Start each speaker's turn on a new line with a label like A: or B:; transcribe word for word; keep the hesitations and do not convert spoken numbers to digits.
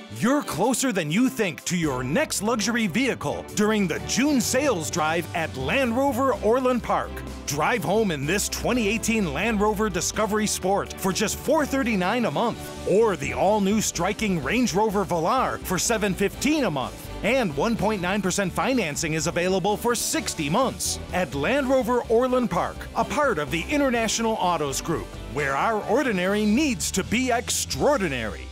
A: You're closer than you think to your next luxury vehicle during the June sales drive at Land Rover Orland Park. Drive home in this twenty eighteen Land Rover Discovery Sport for just four hundred thirty-nine dollars a month, or the all-new striking Range Rover Velar for seven hundred fifteen dollars a month. And one point nine percent financing is available for sixty months. At Land Rover Orland Park, a part of the International Autos Group, where our ordinary needs to be extraordinary.